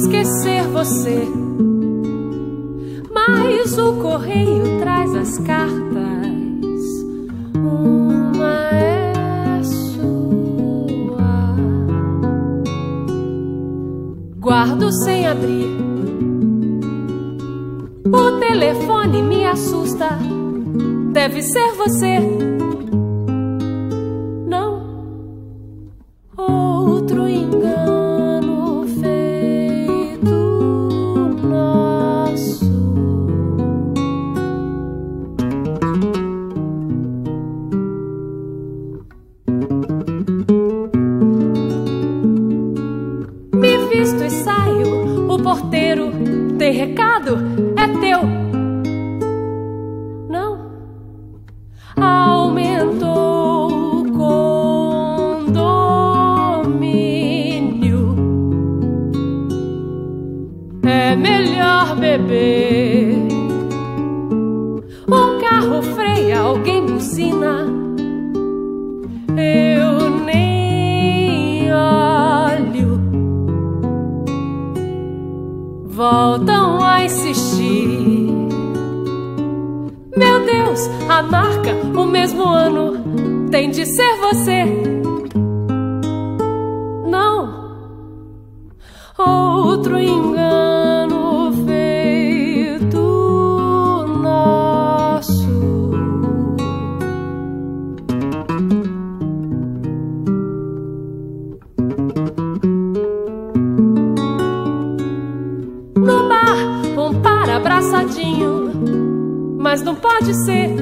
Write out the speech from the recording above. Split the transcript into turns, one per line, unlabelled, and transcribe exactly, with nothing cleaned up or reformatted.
esquecer você, mas o correio traz as cartas. Uma é sua. Guardo sem abrir. O telefone me assusta. Deve ser você. Não. Outro engano feito nosso. Me visto e saio. O porteiro tem recado? É teu. Não. Aumentou o condomínio. É melhor beber. Um carro freia, alguém buzina. Eu nem olho. Voltam a insistir. Meu Deus, a marca, o mesmo ano. Tem de ser você. Não. Outro engano feito nosso. No bar, um par abraçadinho. Mas não pode ser.